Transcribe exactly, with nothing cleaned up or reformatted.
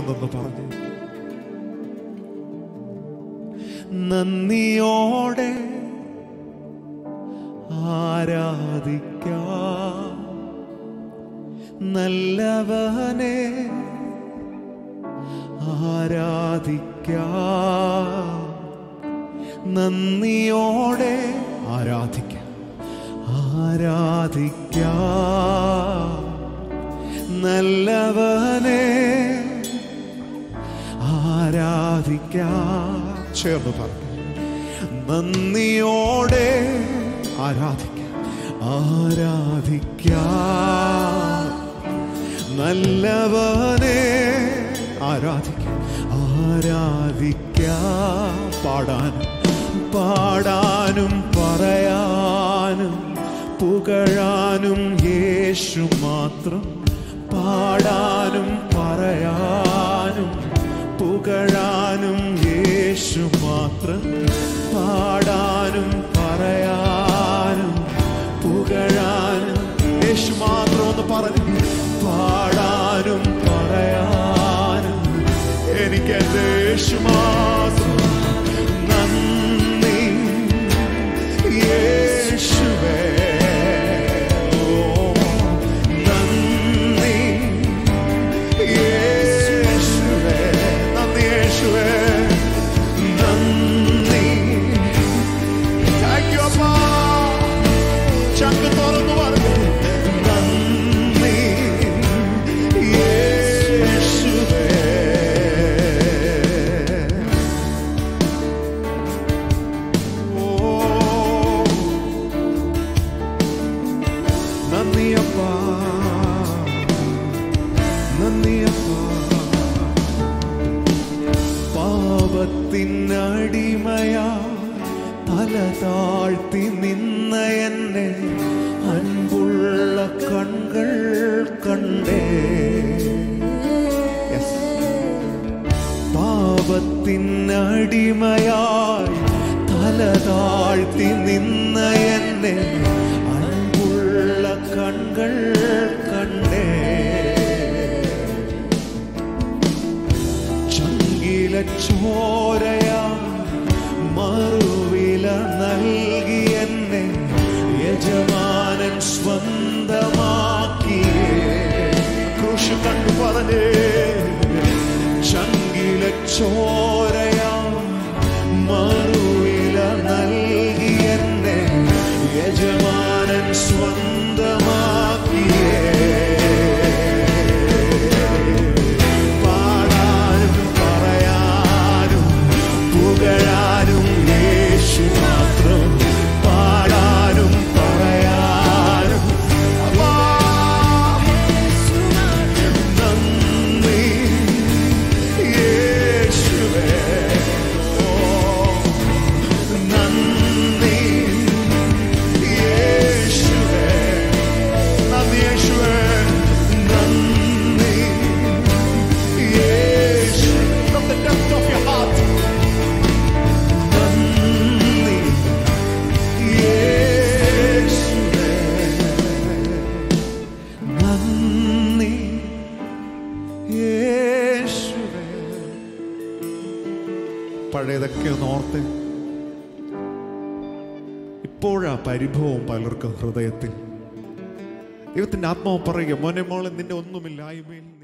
നന്ദിയുണ്ടെന്ന് പറഞ്ഞു. നന്ദിയോടെ ആരാധിക്കാം നല്ലവനെ, ആരാധിക്കാം നന്ദിയോടെ, ആരാധിക്കാം ആരാധിക്കാം നല്ലവനെ, ആരാധിക്കാം. ചേർന്ന് പറഞ്ഞു. നന്ദിയോടെ ആരാധിക്കാം ആരാധിക്കാം നല്ലവനെ, ആരാധിക്കാം ആരാധിക്കാം. പാടാനും പാടാനും പറയാനും പുകഴാനും യേശു മാത്രം. പാടാനും പറയാനും പുകഴാനും യേശു മാത്രം. പാടാനും പറയാനും പുകഴാനും യേശു മാത്രം. ഒന്ന് പറഞ്ഞു. പാടാനും പറയാനും എനിക്ക് എൻ്റെ യേശു മാത്രം. നന്ദി യേശുവേ, പാപത്തിനടിമയാ തല താഴ്ത്തി നിന്ന എന്നെ അൻപുള്ള കൺകൾ കണ്ടേ. പാപത്തിനടിമയായി തല താഴ്ത്തി നിന്ന എന്നെ അൻപുള്ള കൺകൾ കണ്ടേ. ചോരയാ മറുവില നൽകി എന്നെ യജമാനൻ സ്വന്തമാക്കിയേ. ക്രൂശ് കണ്ടു പറഞ്ഞേ. ചങ്കില ചോരയാ മറുവില നൽകി എന്നെ യജമാനൻ സ്വന്തമാക്കിയേ. പുകഴാനും യേശു മാത്രം. പാടാനും പറയാനും നന്ദി യേശുവേ, നന്ദി യേശുവേ, നന്ദി യേശുവേ, നന്ദി യേശു. From the depth of your heart. പഴയതൊക്കെ ഒന്ന് ഓർത്ത്. ഇപ്പോഴാ പരിഭവം പലർക്കും ഹൃദയത്തിൽ. ദൈവത്തിന്റെ ആത്മാവ് പറയുക, മോനെ മോളെ നിന്റെ ഒന്നുമില്ലായ്മയിൽ